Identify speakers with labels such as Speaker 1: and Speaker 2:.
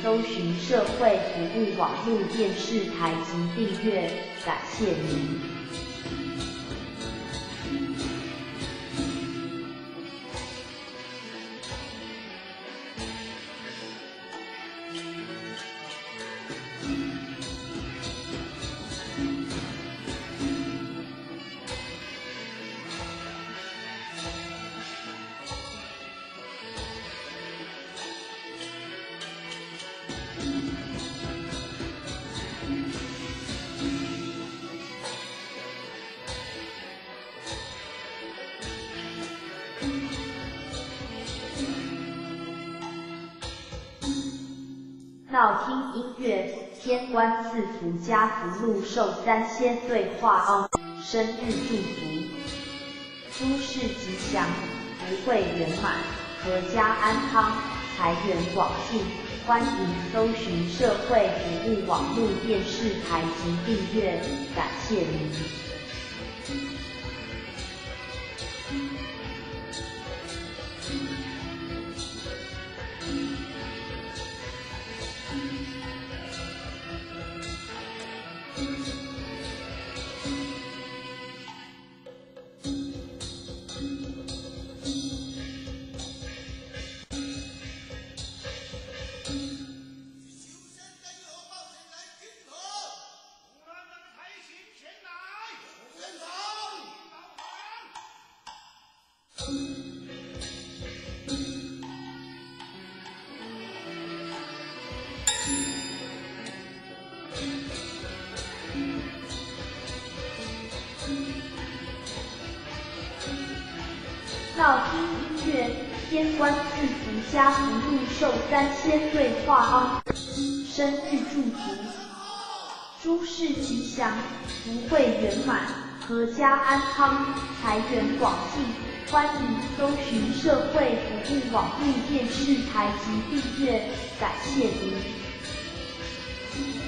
Speaker 1: 搜寻社会服务网络电视台及订阅，感谢您。闹听音乐，天官赐福家福禄寿三仙对话凹，生日祝福，诸事吉祥，福慧圆满，阖家安康，财源广进。欢迎搜寻社会服务网络电视台及订阅，感谢您。闹听音乐，天官赐福家福禄寿三仙对话凹，生日祝福，诸事吉祥，福慧圆满，阖家安康，财源广进。欢迎搜寻社会服务网络电视台及订阅，感谢您。